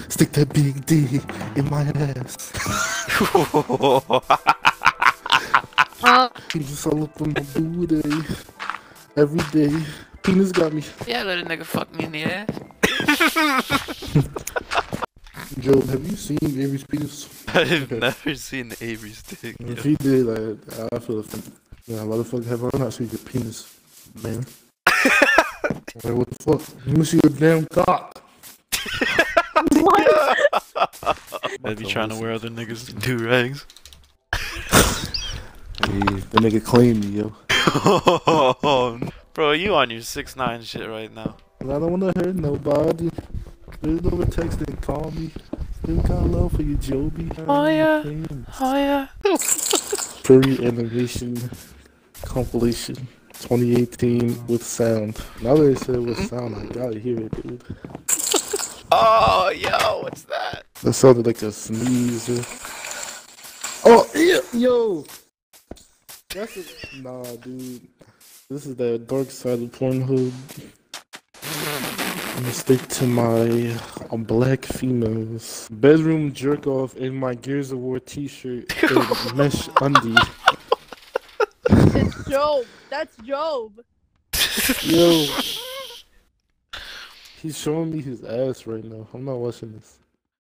Stick that big D in my ass. Penis all up on my booty. Every day. Penis got me. Yeah, let a nigga fuck me in the ass. Joe, have you seen Avery's penis? I've never seen Avery's dick. If he did, I feel offended. Yeah, motherfucker, have I not seen your penis, man? Like, what the fuck? Let me see your damn cock. What? I'd be trying to wear other niggas do-rags. Hey, the nigga claimed me, yo. Bro, you on your 6ix9ine shit right now. I don't wanna hurt nobody. There's no text and call me. Still got love for you, Joebie. Oh yeah. Oh yeah. Furry animation compilation 2018 with sound. Now that it said with sound, I gotta hear it, dude. Oh, yo, what's that? That sounded like a sneeze. Oh, yeah, yo! That's a, nah, dude. This is the dark side of Pornhub. I'm gonna stick to my black females. Bedroom jerk off in my Gears of War t-shirt and mesh undie. It's Job. That's Job. Yo. He's showing me his ass right now. I'm not watching this.